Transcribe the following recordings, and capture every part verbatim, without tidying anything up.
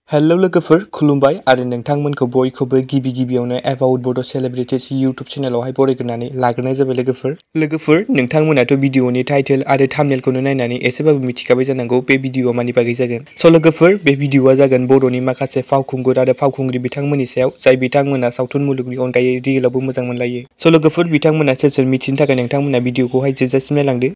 Hello लोगोफोर खुलुमबाय आरो नोंथांमोनखौ बयखौबो गिबि गिबियावनो आव'ल बड' सेलिब्रिटीज यूट्यूब चेनेलावहाय बरायग्रोनानै लाग्रोनाय जाबाय लोगोफोर लोगोफोर नोंथांमोनाथ' भिडिअनि टाइटेल आरो थाम्बनेलखौनो नायनानै एसेबाबो मिथिखाबाय जानांगौ बे भिडिअआ मानि बागै जागोन। स' लोगोफोर बे भिडिअआ जागोन बर'नि माखासे फावखुंगुर आरो फावखुंग्रि बिथांमोननि सायाव जाय बिथांमोना सावथुन मुलुगनि अनगायै रियेलावबो मोजां मोनलायो। स' लोगोफोर बिथांमोना सोर सोर मिथिनो थाखाय नोंथांमोना भिडिअखौहाय जोबजासिम नायलांदो।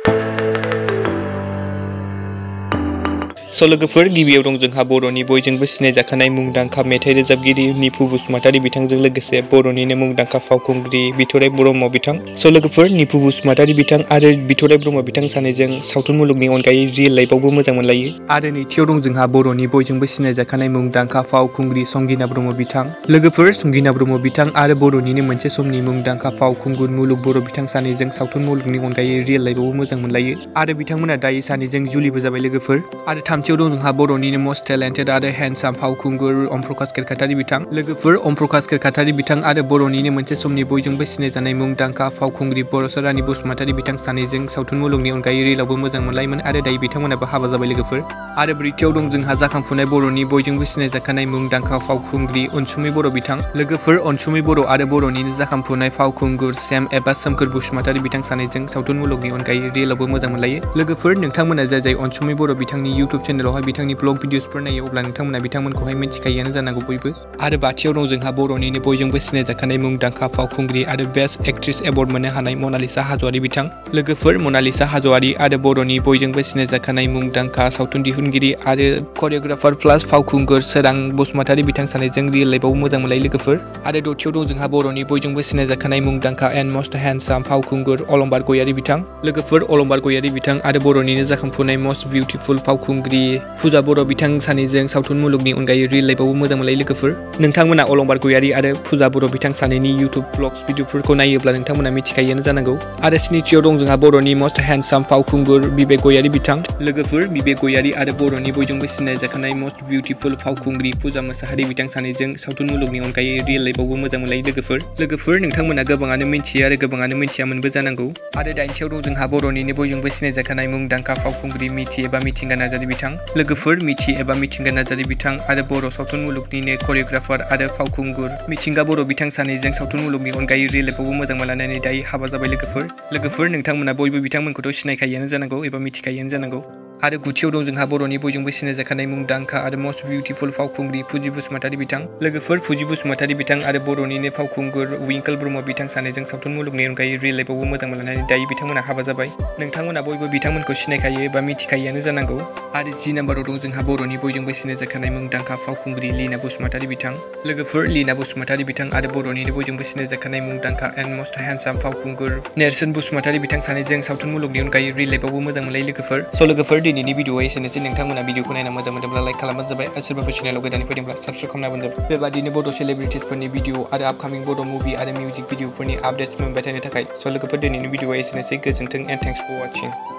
स' लोगोफोर गिबियाव दं जोंहा बर'नि बयजोंबो सिनायजाखानाय मुंदांखा मेथाइ रोजाबगिरि निफु बसुमतारी बिथांजों लोगोसे बर'निनो मुंदांखा फावखुंग्रि बिथराइ ब्रह्म बिथां। स' लोगोफोर निफु बसुमतारी बिथां आरो बिथराइ ब्रह्म बिथां सानैजों सावथुन मुलुगनि अनगायै रियेल लाइफआवबो मोजां मोनलायो। आरो नैथियाव दं जोंहा बर'नि बयजोंबो सिनायजाखानाय मुंदांखा फावखुंग्रि संगीना ब्रह्म बिथां। लोगोफोर संगीना ब्रह्म बिथां आरो बर'निनो मोनसे समनि मुंदांखा फावखुंगुर मुलुग बर' बिथां सानैजों सावथुन मुलुगनि अनगायै रियेल लाइफआवबो मोजां मोनलायो आरो बिथांमोना दायो सानैजों जुलिबो जाबाय लोगोफोर। आरो थामथियाव दं जोंहा बर'निनो मस्ट टेलेन्टेड आरो हेन्डसाम फावखुंगुर अम प्रकाश केरकातारी बिथां। लोगोफोर अम प्रकाश केरकातारी बिथां आरो बर'निनो मोनसे समनि बयजोंबो सिनायजानाय मुंदांखा फावखुंग्रि बर'सरानि बसुमतारी बिथां सानैजों सावथुन मुलुगनि अनगायै रियेलावबो मोजां मोनलायोमोन आरो दायो बिथांमोनाबो हाबा जाबाय लोगोफोर। आरो ब्रैथियाव दं जोंहा जाखांफुनाय बर'नि बयजोंबो सिनायजाखानाय मुंदांखा फावखुंग्रि अनसुमै बर' बिथां। लोगोफोर अनसुमै बर' आरो बर'निनो जाखांफुनाय फावखुंगुर सेम एबा सोमखोर बसुमतारी बिथां सानैजों सावथुन मुलुगनि अनगायै रियेलावबो मोजां मोनलायो। लोगोफोर नोंथांमोना जाय जाय अनसुमै बर' बिथांनि यूट्यूब चेनेलावहाय बिथांनि ब्लग भिडिअसफोर नायो अब्ला नोंथांमोना बिथांमोनखौहाय मिथिखायोआनो जानांगौ बयबो। आरो बाथियाव दं जोंहा बर'निनो बयजोंबो सिनायजाखानाय मुंदांखा फावखुंग्रि आरो बेस्ट एक्ट्रेस एवार्ड मोननो हानाय मनालिसा हाज'वारी बिथां। लोगोफोर मनालिसा हाज'वारी आरो बर'नि बयजोंबो सिनायजाखानाय मुंदांखा सावथुन दिहुनगिरि आरो करिय'ग्राफार प्लास फावखुंगुर सोरां बसुमतारी बिथां सानैजों रियेल लाइफआवबो मोजां मोनलायो लोगोफोर। आरो दथियाव दं जोंहा बर'नि बयजोंबो सिनायजाखानाय मुंदांखा एन्ड मस्ट हेन्डसाम फावखुंगुर अलंबार गयारी बिथां। लोगोफोर अलंबार गयारी बिथां आरो बर'निनो जाखांफुनाय मस्ट बिउटिफुल फावखुंग्रि फुजा बर' बिथां सानैजों सावथुन मुलुगनि अनगायै रियेल लाइफआवबो मोजां मोनलायो लोगोफोर। नोंथांमोना अलंबार गयारी आरो फुजा बर' बिथां सानैनि यूट्यूब ब्लग्स भिडिअफोरखौ नायोब्ला नोंथांमोना मिथिखायोआनो जानांगौ। आरो स्निथियाव दं जोंहा बर'नि मस्ट हेन्डसाम फावखुंगुर बिबेक गयारी बिथां। लोगोफोर बिबेक गयारी आरो बर'नि बयजोंबो सिनायजाखानाय मस्ट बिउटिफुल फावखुंग्रि फुजा मोसाहारी बिथां सानैजों सावथुन मुलुगनि अनगायै रियेल लाइफआवबो मोजां मोनलायो लोगोफोर। लोगोफोर नोंथांमोना गोबाङानो मिथियो आरो गोबाङानो मिथियामोनबो जानांगौ। आरो दाइनथियाव दं जोंहा बर'निनो बयजोंबो सिनायजाखानाय मुंदांखा फावखुंग्रि मिथि एबा मिथिंगा नार्जारी बिथां। लोगोफोर मिथि एबा मिथिंगा नार्जारी बिथां आरो बर' सावथुन मुलुगनिनो करिय'ग्राफार आरो फावखुंगुर मिथिंगा बर' बिथां सानैजों सावथुन मुलुगनि अनगायै रियेल लाइफआवबो मोजां मोनलायनानै दायो हाबा जाबाय लोगोफोर। लोगोफोर नोंथांमोना बयबो बिथांमोनखौथ' सिनायखायोआनो जानांगौ एबा मिथिखायोआनो जानांगौ। आरो गुथियाव दं जोंहा बर'नि बयजोंबो सिनायजाखानाय मुंदांखा आरो मस्ट बिउटिफुल फावखुंग्रि फुजि बसुमतारी बिथां। लोगोफोर फुजि बसुमतारी बिथां आरो बर'निनो फावखुंगुर विंकोल ब्रह्म बिथां सानैजों सावथुन मुलुगनि अनगायै रियेल लाइफआवबो मोजां मोनलायनानै दायो बिथांमोना हाबा जाबाय। नोंथांमोना बयबो बिथांमोनखौ सिनायखायो एबा मिथिखायोआनो जानांगौ। आरो जि नाम्बाराव दं जोंहा बर'नि बयजोंबो सिनायजाखानाय मुंदांखा फावखुंग्रि लीना बसुमतारी बिथां। लोगोफोर लीना बसुमतारी बिथां आरो बर'निनो बयजोंबो सिनायजाखानाय मुंदांखा एन्ड मस्ट हेन्डसाम फावखुंगुर नेरसोन बसुमतारी बिथां सानैजों सावथुन मुलुगनि अनगायै रियेल लाइफआवबो मोजां मोनलायो लोगोफोर। स' लोगोफोर दिनैनि भिडिअआ एसेनोसै। नोंथांमोना भिडिअखौ नायना मोजां मोनदोंब्ला लाइक खालामबानो जाबाय आरो सोरबाफोर चेनेलाव गोदानै फैदोंब्ला साबस्क्राइब खालामनानै जाबाय। बेबादिनो बड' सेलिब्रिटिसफोरनि भिडिअ आरो आपकामिं बड' मुभि आरो मिउजिक भिडिअफोरनि आपडेट्स मोनबाय थानो थाखाय। स' लोगोफोर दिनैनि भिडिअआ एसेनोसै। गोजोन्थों एन्ड थेंक्स फर वाचिं।